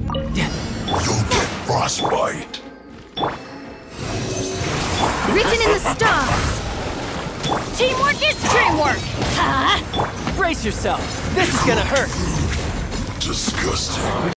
You'll get frostbite. Written in the stars. Teamwork is dreamwork. Huh? Brace yourself. This is gonna hurt. Disgusting.